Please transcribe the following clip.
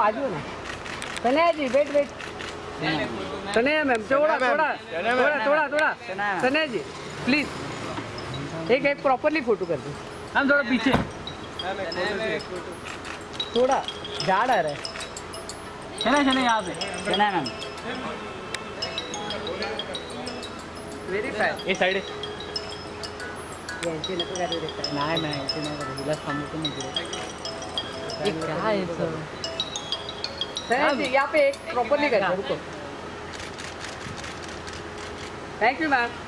बाजू ना Sanaya ji wait wait Sanaya ma'am थोड़ा थोड़ा थोड़ा थोड़ा थोड़ा सनया जी प्लीज एक एक प्रॉपरली फोटो कर दो हम थोड़ा पीछे थोड़ा झाड़ आ रहा है शना यहाँ पे शना मैम वेरीफाई ये साइड यांची नको गाडी देतात नाही नाही यांची नाही गाडी हिला थांबवतो म्हणजे ये क्या है सर सर यहाँ पे एक प्रॉपरली कर रुको थैंक यू मैम